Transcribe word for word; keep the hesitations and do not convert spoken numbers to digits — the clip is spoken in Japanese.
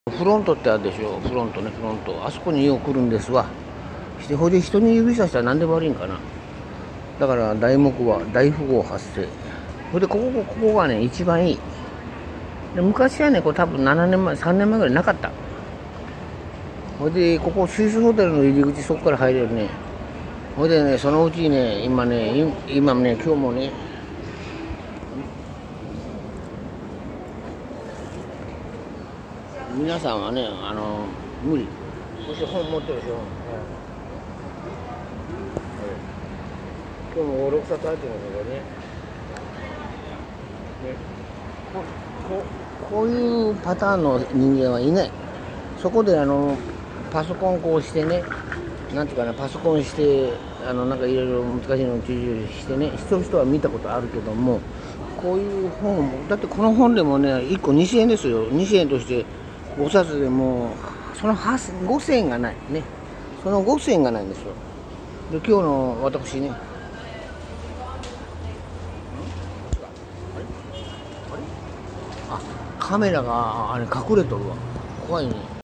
フロントってあるでしょ、フロントね、フロント。あそこによう来るんですわ。してほいで人に指さしたら何でも悪いんかな。だから題目は大富豪発生。ほいでここここがね一番いい。で昔はねこれ多分ななねんまえさんねんまえぐらいなかった。ほいでここスイスホテルの入り口そこから入れるね。ほいでねそのうちね今ね今ね今日もね皆さんはねあの無理。そして本持ってるでしょ。今日もご、ろくさつ入ってるんですよね。ねこここういうパターンの人間はいない。そこであのパソコンこうしてね、なんていうかな、パソコンしてあのなんかいろいろ難しいのを注意してね、してる人は見たことあるけども、こういう本もだってこの本でもねいっこにせんえんですよ。にせんえんとしてごさつでもそのごせんえんがないね。そのごせんえんがないんですよ。で今日の私ね。あ、カメラがあれ隠れとるわ。怖いね。